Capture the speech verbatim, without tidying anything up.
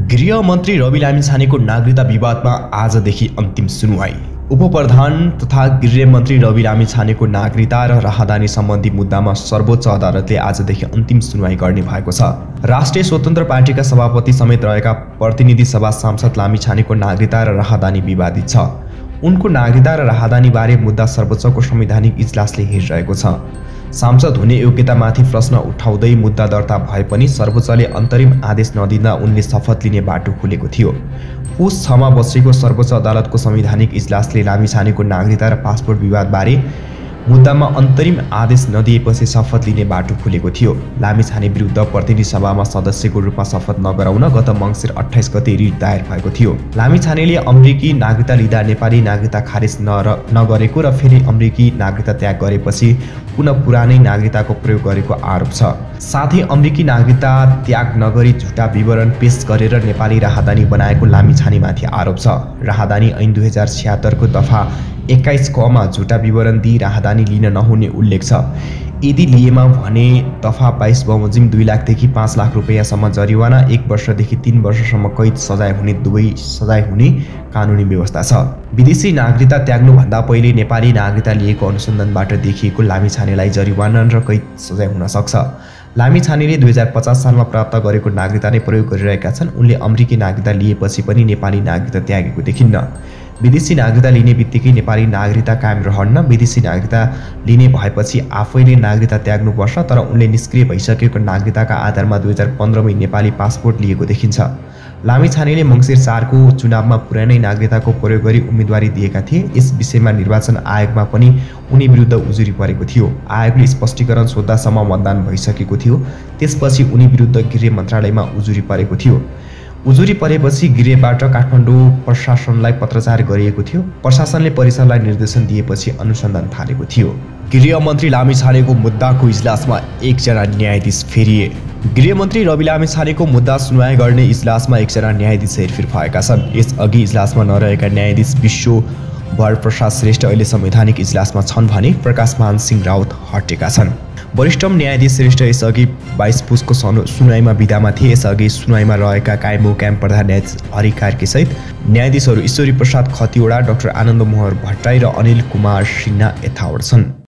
गृहमन्त्री रवि लामिछानेको नागरिकता विवादमा आजदेखि अन्तिम सुनुवाई। उपप्रधान तथा गृहमन्त्री रवि लामिछानेको नागरिकता र राहदानी सम्बन्धी मुद्दामा सर्वोच्च अदालतले आजदेखि अन्तिम सुनुवाई गर्ने भएको छ। राष्ट्रिय स्वतन्त्र पार्टीका सभापति समेत रहेका प्रतिनिधि सभा सांसद लामिछानेको नागरिकता र राहदानी विवादित छ। उनको नागरिकता र राहदानी बारे मुद्दा सर्वोच्चको संवैधानिक इजलासले हेरिरहेको छ। सांसद हुने योग्यतामाथि प्रश्न उठाउँदै मुद्दा दर्ता भए पनि सर्वोच्चले अन्तरिम आदेश नदिँदा उनले शपथ लिने बाटो खुलेको थियो। पुस छमा बसेको सर्वोच्च अदालतको संवैधानिक इजलासले लामिछानेको नागरिकता र पासपोर्ट विवादबारे मुद्दामा अन्तरिम आदेश नदिएपछि शपथ लिने बाटो खुलेको थियो। लामिछाने विरुद्ध प्रतिनिधि सभामा सदस्यको रूपमा शपथ नगराउन गत मङ्सिर अट्ठाइस गते रिट दायर भएको थियो। लामिछानेले अमेरिकी नागरिकता लिँदा नेपाली नागरिकता खारेज नगरेको र फेरि अमेरिकी नागरिकता त्याग गरेपछि पुनः पुरानै नागरिकताको प्रयोग गरेको आरोप छ। साथै अमेरिकी नागरिकता त्याग नगरी झुटा विवरण पेश गरेर नेपाली राहदानी बनाएको लामिछानेमाथि आरोप छ। राहदानी ऐन दुई हजार छिहत्तरको दफा एक्काइस कमा झुटा विवरण दिई राहदानी लिन नहुने उल्लेख छ। यदि लिएमा भने दफा बाइस बमोजिम दुई लाखदेखि पाँच लाख रुपियाँसम्म जरिवाना, एक वर्षदेखि तीन वर्षसम्म कैद सजाय हुने दुवै सजाय हुने कानुनी व्यवस्था छ। विदेशी नागरिकता त्याग्नुभन्दा पहिले नेपाली नागरिकता लिएको अनुसन्धानबाट देखिएको लामिछानेलाई जरिवाना र कैद सजाय हुन सक्छ। लामिछानेले दुई हजार पचास सालमा प्राप्त गरेको नागरिकता नै प्रयोग गरिरहेका छन्। उनले अमेरिकी नागरिकता लिएपछि पनि नेपाली नागरिकता त्यागेको देखिन्न। विदेशी नागरिकता लिने बित्तिकै नेपाली नागरिकता कायम रहन्न। विदेशी नागरिकता लिने भएपछि आफैले नागरिकता त्याग्नुपर्छ। तर उनले निष्क्रिय भइसकेको नागरिकताका आधारमा दुई हजार पन्ध्रमै नेपाली पासपोर्ट लिएको देखिन्छ। लामिछानेले मङ्सिर चारको चुनावमा पुरानै नागरिकताको प्रयोग गरी उम्मेदवारी दिएका थिए। यस विषयमा निर्वाचन आयोगमा पनि उनी विरुद्ध उजुरी परेको थियो। आयोगले स्पष्टीकरण सोद्धासम्म मतदान भइसकेको थियो। त्यसपछि उनी विरुद्ध गृह मन्त्रालयमा उजुरी परेको थियो। उजुरी परेपछि गृहबाट काठमाडौँ प्रशासनलाई पत्रचार गरिएको थियो। प्रशासनले परिसरलाई निर्देशन दिएपछि अनुसन्धान थालेको थियो। गृहमन्त्री लामिछानेको मुद्दाको इजलासमा एकजना न्यायाधीश फेरिए। गृहमन्त्री रवि लामिछानेको मुद्दा सुनवाई गर्ने इजलासमा एकजना न्यायाधीश हेरफेर भएका छन्। यसअघि इजलासमा नरहेका न्यायाधीश विश्व वरप्रसाद श्रेष्ठ अहिले संवैधानिक इजलासमा छन् भने प्रकाशमान सिंह राउत हटेका छन्। वरिष्ठ न्यायाधीश श्रेष्ठ यसअघि बाइस पुसको सुनवाईमा विधामा थिए। यसअघि सुनवाईमा रहेका कायम भूकाम्प प्रधान न्यायाधीश हरि कार्कीसहित न्यायाधीशहरू ईश्वरी प्रसाद खतिवडा, डाक्टर आनन्द मोहन भट्टराई र अनिल कुमार सिन्हा यथावत छन्।